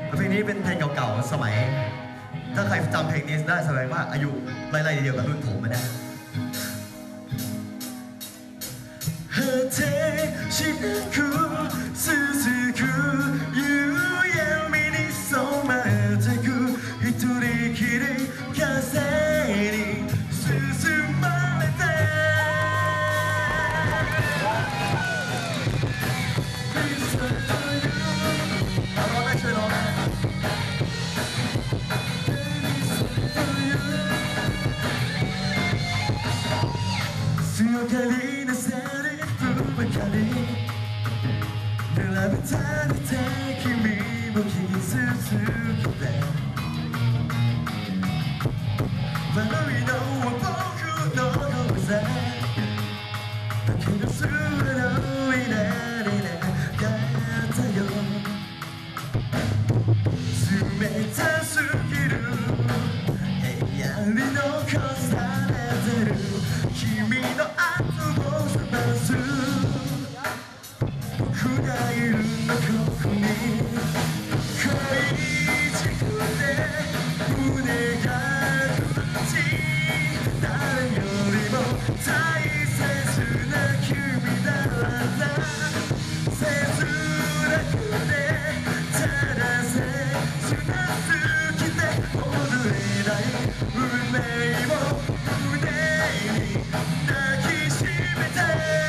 เพลงนี้เป็นเพลงเก่าๆสมัยถ้าใครจำเพลงนี้ได้แสดงว่าอายุไล่ๆเดียวกับรุ่นผมนะ強がりなセリフばかり並べたれて君も傷つけて悪いのは僕の方さだけど素直になれなかったよ冷たすぎる部屋に残されてる君の後を探す僕がいるのここに恋軸で胸が苦しい誰よりも大切な君だった切なくてただ切なすぎて戻れない運命も胸に抱きしめて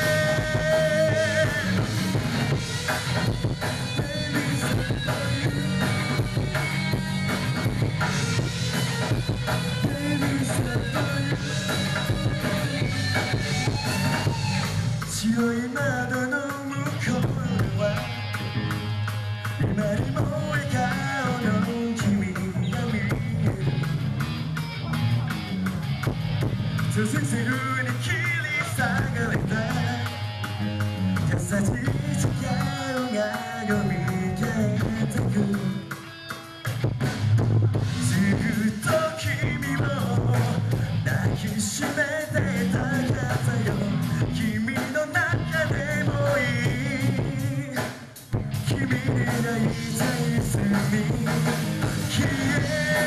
白い窓の向こうは今にも笑顔の君が見える続せるに切り裂かれた優しい時間がよみがえってくずっと君を抱きしめてたかったよ君の中でもいい君に会いたい隅消え